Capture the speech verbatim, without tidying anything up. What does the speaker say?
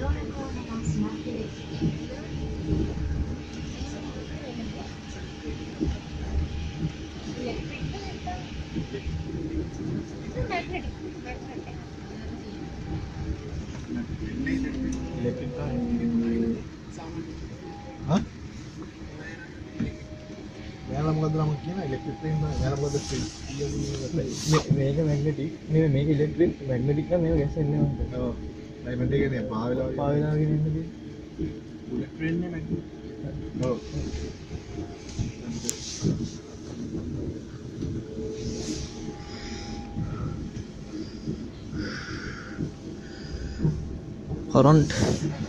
electric car हाँ याला මොකද නම් කියන ඉලෙක්ට්‍රික් ට්‍රේන් එක याला මොකද මේක මැග්නටික් නේ මේක ඉලෙක්ට්‍රික් මැග්නටික් නම් මේක ගැස්සෙන්නේ නැහැ ඔව් මැග්නටික් කියන්නේ පාවෙලා පාවෙලා වගේ ඉන්නේ බුලට් ට්‍රේන් නේ මැග්නටික් ඔව් current